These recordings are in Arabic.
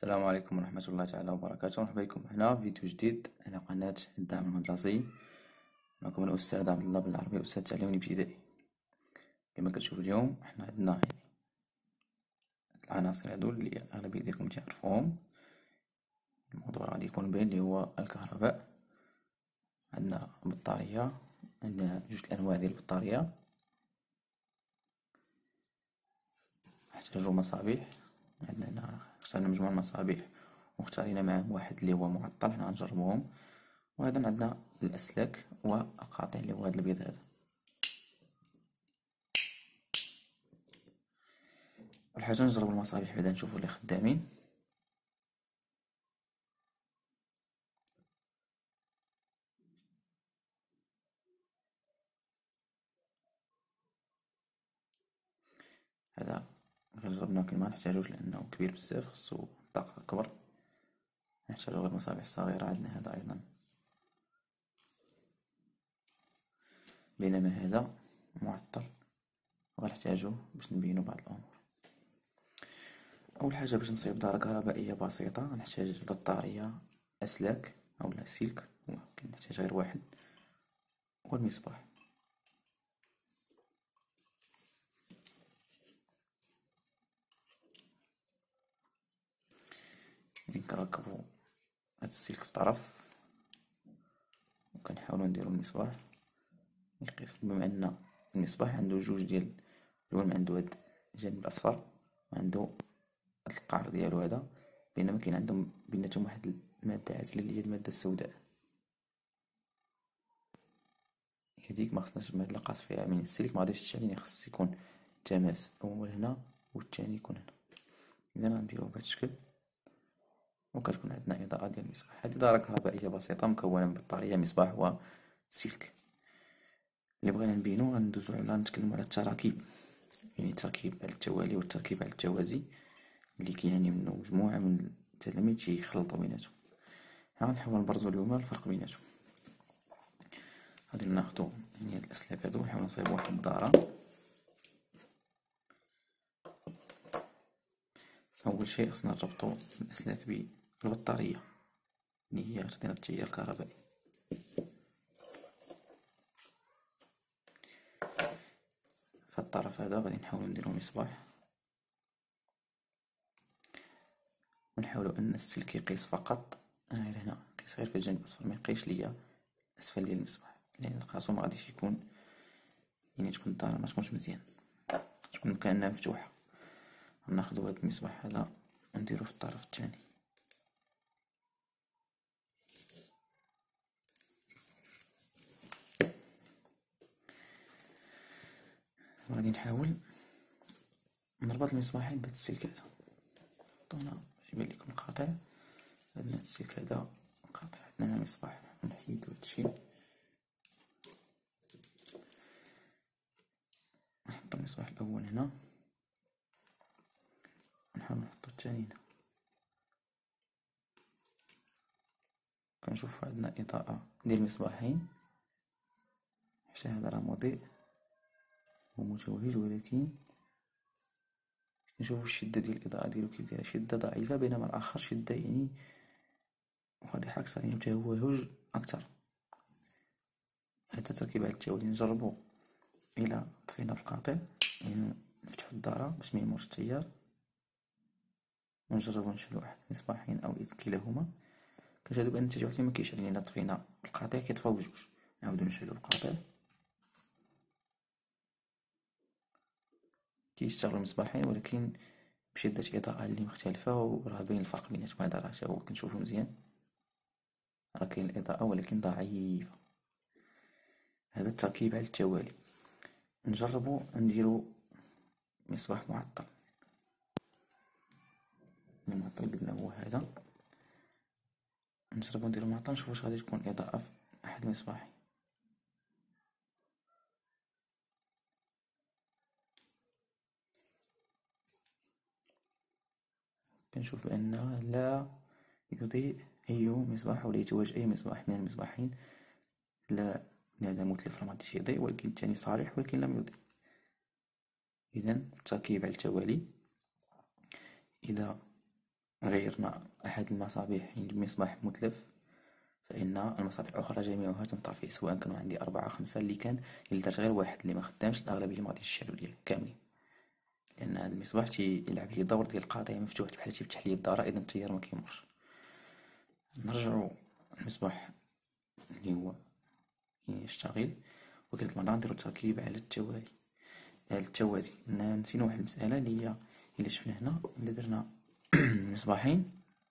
السلام عليكم ورحمة الله تعالى وبركاته. مرحبا بكم هنا في فيديو جديد على قناة الدعم المدرسي. معكم الأستاذ عبد الله بالعربي، أستاذ تعليمي ابتدائي. كما كتشوفوا اليوم احنا عندنا العناصر هادو اللي الأغلبية ديالكم تعرفوهم. الموضوع غادي يكون بين اللي هو الكهرباء. عندنا بطارية، عندنا جوج الأنواع ديال البطارية، نحتاجو مصابيح. عندنا هنا اختارنا مجموعة المصابيح واختارينا معهم واحد اللي هو معطل، حنا غنجربوهم. وأيضا عندنا الأسلاك والقاطع اللي هو هاد الأبيض هذا. أول حاجة نجربو المصابيح بعدا نشوفو اللي خدامين. هذا جربناه كما منحتاجوش لأنه كبير بزاف، خصو طاقة أكبر. نحتاجو غير مصابيح صغيرة. عندنا هذا أيضا، بينما هذا معطل وغنحتاجوه باش نبينو بعض الأمور. أول حاجة باش نصيب دارة كهربائية بسيطة غنحتاج بطارية، أسلاك أولا سلك، وممكن نحتاج غير واحد، والمصباح. كنركبو هاد السلك في طرف وكنحاولو نديرو المصباح يقيس. بما أن المصباح عندو جوج ديال الألوان، عندو هاد الجانب الأصفر وعندو هاد القعر ديالو هذا، بينما كاين عندهم بيناتهم واحد المادة عازلة اللي هي المادة السوداء. هاديك مخصناش نقاس فيها من السلك، مغاديش تشعل، خص يكون التماس أول هنا والثاني يكون هنا. إذا غنديروه بهاد الشكل وكتكون عندنا إضاءة ديال المصباح. هادي دارة كهربائية بسيطة مكونة من بطارية، مصباح وسلك. اللي بغينا نبينو غندوزو على نتكلمو على التراكيب، يعني التركيب على التوالي والتركيب على التوازي، اللي كيعني منو مجموعة من التلاميذ تيخلطو بيناتهم. غنحاول نبرزو اليوم الفرق بيناتهم. غادي ناخدو يعني هاد الأسلاك هادو ونحاول نصايبو واحد الدارة. أول شيء خصنا نربطو الأسلاك بالبطارية اللي هي تعطينا التيار الكهربائي. في الطرف هذا غادي نحاولو نديرو مصباح، ونحاولو أن السلك يقيس فقط غير هنا، يقيس غير في الجانب الأصفر، ميقيسش ليا أسفل ديال المصباح، لأن القاسو مغاديش يكون، يعني تكون الدارة متكونش مزيان، تكون كأنها مفتوحة. غناخدو هاد المصباح هذا ونديرو في الطرف الثاني. وغادي نحاول نربط المصباحين بهاد السلك هذا. هنا يبان لكم القاطع، عندنا السلك هذا قاطع، عندنا مصباح، نحيدو هادشي، نحطو المصباح الأول هنا ونحاول نحطو الثاني هنا. كنشوف عندنا إضاءة ديال المصباحين، حتى هذا راه مضيء ومتوهج، ولكن نشوفو الشدة ديال الإضاءة ديالو كيف دايرة، شدة ضعيفة، بينما الآخر شدة يعني واضحة أكثر، يعني متوهج أكثر. هذا تركيب على التوالي. نجربو إلا طفينا القاطع، يعني نفتحو الدارة باش ميمرش التيار، ونجربو نشعلو واحد المصباحين أو كلاهما. كنشاهدو بأن النتيجة واحد مكيشعل، يعني إلا طفينا القاطع كيطفاو بجوج. نعاودو نشعلو القاطع، كيشتغلو المصباحين ولكن بشدة إضاءة اللي مختلفة، وراه باين الفرق بيناتهم. هذا راه هو كنشوفو مزيان، راه كاين الإضاءة ولكن ضعيفة. هذا التركيب على التوالي. نجربو نديرو مصباح معطل. المعطل قلنا هو هذا. نجربو نديرو معطل نشوفو واش غادي تكون إضاءة في أحد المصباحين. كنشوف بأن لا يضيء أي مصباح ولا يتوج أي مصباح من المصباحين. لا، هذا متلف مغاديش يضيء، ولكن الثاني صالح ولكن لم يضيء. إذن التركيب على التوالي. إذا غيرنا أحد المصابيح يعني بمصباح متلف، فإن المصابيح الأخرى جميعها تنطفئ، سواء كانوا عندي 4 5 اللي كان إلا درت غير واحد اللي مخدامش، الأغلبية مغاديش يشعلو ليا كاملين، لأن هاد المصباح تيلعب لي دور ديال القاطع مفتوح بحال تيفتح ليا الدارة إذا التيار مكيمرش. نرجعو المصباح اللي هو يشتغل، وكذلك مرة نديرو تركيب على التوازي. نسينا واحد المسألة اللي هي إلا شفنا هنا، إلا درنا مصباحين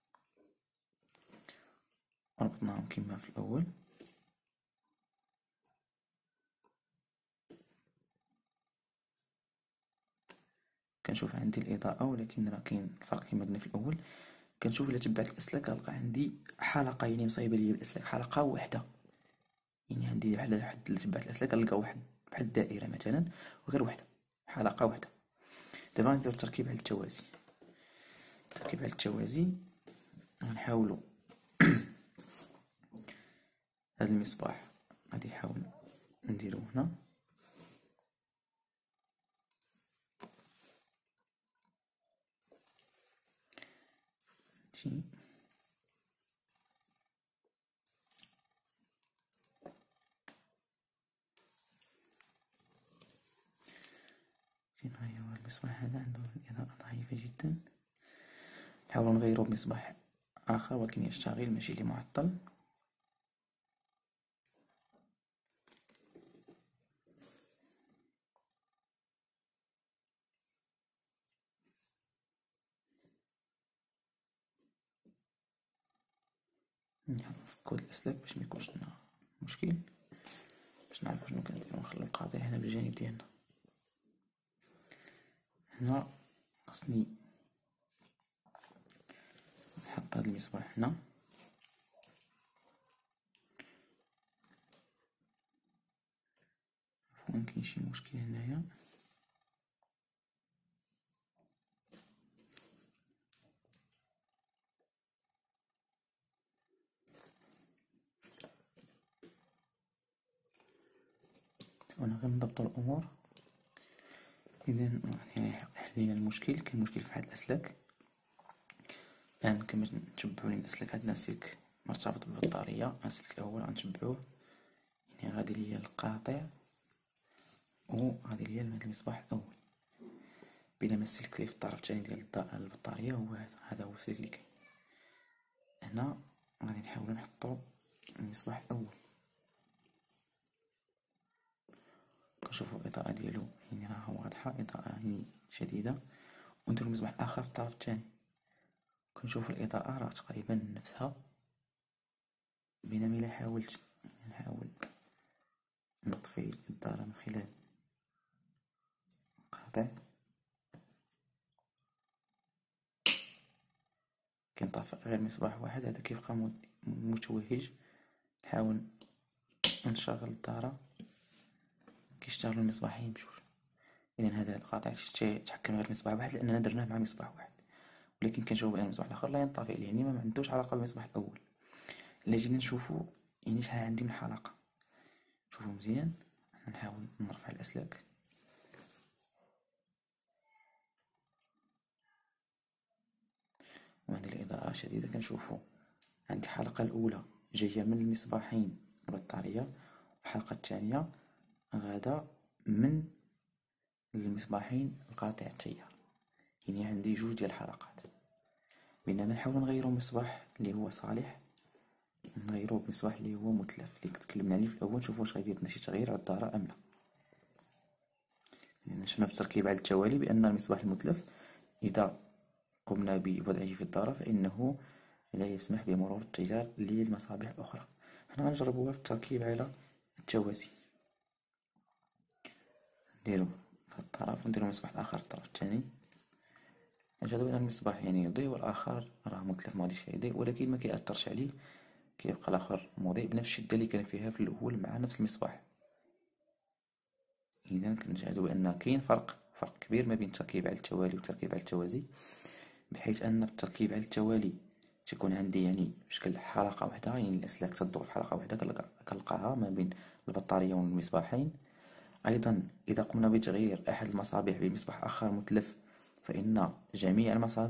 ربطناهم كما في الأول، كنشوف عندي الإضاءة، ولكن راه كاين الفرق كما قلنا في الأول. كنشوف إلا تبعت الأسلاك كنلقى عندي حلقة، يعني مصايبة ليا بالأسلاك حلقة وحدة، يعني عندي بحال واحد اللي تبعت الأسلاك كنلقى واحد بحال الدائرة مثلا وغير وحدة، حلقة وحدة. دابا غنديرو التركيب على التوازي. التركيب على التوازي غنحاولو هاد المصباح غادي نحاول نديرو هنا، هادشي نغيرو هاد المصباح هذا، عنده الإضاءة ضعيفة جدا، نحاولو نغيرو بمصباح آخر ولكن يشتغل ماشي اللي معطل. نفكو هاد الأسلاك باش ميكونش لنا مشكل، باش نعرفو شنو كنديرو. نخلو القاطع هنا بالجانب ديالنا. هنا خصني نحط هاد المصباح هنا، عفوا كاين شي مشكل هنايا. وانا غير نضبطو الأمور. إذا يعني حلينا المشكل. كاين مشكل في هاد الأسلاك، الآن كما نتبعو الأسلاك عندنا سلك مرتبط بالبطارية. السلك الأول غنتبعوه، يعني غادي ليا القاطع وغادي ليا المصباح الأول، بينما السلك اللي في الطرف الثاني ديال البطارية هو هذا هو السلك اللي كاين هنا. غادي نحاولو نحطو المصباح الأول، كنشوفو الإضاءة ديالو يعني راها واضحة، إضاءة يعني شديدة. ونديرو المصباح الآخر في الطرف الثاني، كنشوفو الإضاءة راه تقريبا نفسها، بينما إلا حاولت نحاول نطفي الدارة من خلال القاطع كينطفئ غير مصباح واحد، هذا كيبقى متوهج. نحاول نشغل الدارة كيشتغلو المصباحين بجوج. إذا هذا القاطع تحكم غير مصباح واحد لأننا درناه مع مصباح واحد، ولكن كنشوفو بأن المصباح الآخر لا ينطفئ، يعني ما عندوش علاقة بالمصباح الأول. إلا جينا نشوفو يعني شحال عندي من حلقة، شوفو مزيان. نحاول نرفع الأسلاك، وعند الإضاءة شديدة كنشوفو عندي الحلقة الأولى جاية من المصباحين البطارية، والحلقة الثانية غادا من المصباحين القاطع التيار، يعني عندي جوج ديال الحلقات. بينما نحاول نغيرو مصباح اللي هو صالح، نغيرو بمصباح اللي هو متلف اللي تكلمنا عليه في الأول، نشوفو واش غيدير لنا شي تغيير على الدارة أم لا. يعني شفنا في التركيب على التوالي بأن المصباح المتلف إذا قمنا بوضعه في الدارة فإنه لا يسمح بمرور التيار للمصابيح الأخرى. حنا غنجربوها في التركيب على التوازي. نديرو في الطرف ونديرو المصباح الآخر في الطرف الثاني، نشاهدو بأن المصباح يعني يضيء والآخر راه متلف مغاديش يضيء، ولكن ما كيأثرش عليه، كيبقى الآخر مضيء بنفس الشدة اللي كان فيها في الأول مع نفس المصباح. إذا كنشاهدو بأن كاين فرق كبير ما بين التركيب على التوالي والتركيب على التوازي، بحيث أن في التركيب على التوالي تكون عندي يعني بشكل حلقة واحدة، يعني الأسلاك تدور في حلقة واحدة كنلقاها ما بين البطارية والمصباحين. أيضا إذا قمنا بتغيير أحد المصابيح بمصباح آخر متلف فإن جميع المصابيح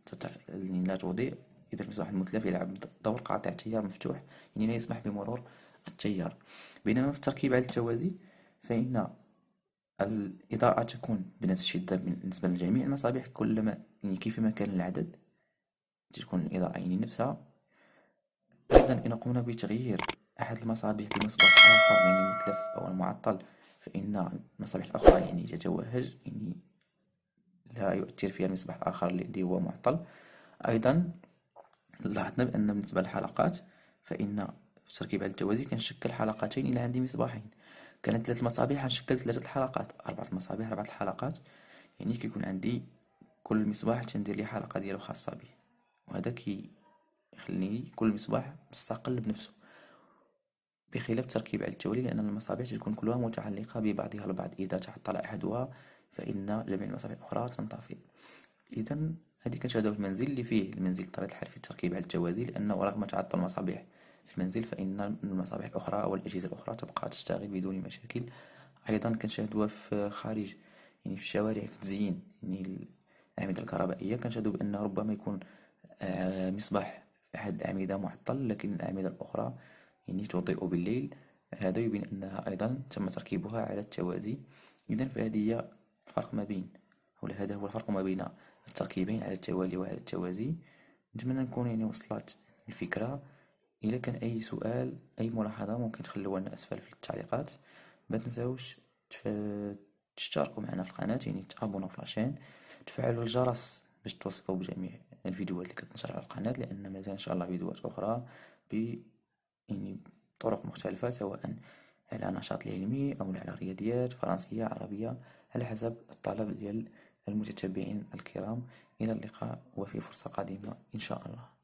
يعني لا تضيء. إذا المصباح المتلف يلعب دور قاطع تيار مفتوح، يعني لا يسمح بمرور التيار. بينما في التركيب على التوازي فإن الإضاءة تكون بنفس الشدة بالنسبة لجميع المصابيح، كلما يعني كيفما كان العدد تكون الإضاءة يعني نفسها. أيضا إن قمنا بتغيير أحد المصابيح بمصباح آخر يعني متلف أو معطل، فإن المصابيح الأخرى يعني تتوهج، يعني لا يؤثر فيها المصباح الآخر الذي هو معطل. أيضا لاحظنا بأن بالنسبة للحلقات فإن في التركيب على التوازي كنشكل حلقتين إلى عندي مصباحين. كانت 3 مصابيح غنشكل 3 الحلقات، 4 المصابيح 4 الحلقات، يعني كيكون عندي كل مصباح تندير ليه حلقة ديالو خاصة به، وهذا كيخلي كل مصباح مستقل بنفسه، بخلاف التركيب على التوالي لأن المصابيح تكون كلها متعلقة ببعضها البعض. إذا تعطل أحدها فإن جميع المصابيح الأخرى تنطفئ. إذا هذه كانت هدف المنزل اللي فيه المنزل بطبيعة الحال في التركيب على التوازي، لأنه رغم تعطل المصابيح في المنزل فإن المصابيح الأخرى أو الأجهزة الأخرى تبقى تشتغل بدون مشاكل. أيضا كنشاهدوها في خارج، يعني في الشوارع في التزيين، يعني الأعمدة الكهربائية كنشاهدو بأن ربما يكون مصباح في أحد الأعمدة معطل لكن الأعمدة الأخرى يعني تضيء بالليل. هذا يبين أنها أيضا تم تركيبها على التوازي. إذا فهذه هي الفرق ما بين، أو هذا هو الفرق ما بين التركيبين على التوالي وعلى التوازي. نتمنى نكون يعني وصلت الفكرة. إذا كان أي سؤال أي ملاحظة ممكن تخلوها لنا أسفل في التعليقات. ما تنساوش تشتركوا معنا في القناة، يعني تابونوا في لاشين، تفعلوا الجرس باش توصلوا بجميع الفيديوهات اللي كتنشر على القناة، لأن مازال إن شاء الله فيديوهات أخرى يعني بطرق مختلفة، سواء على نشاط العلمي أو على رياضيات فرنسية عربية على حسب الطلب ديال المتتبعين الكرام. إلى اللقاء وفي فرصة قادمة إن شاء الله.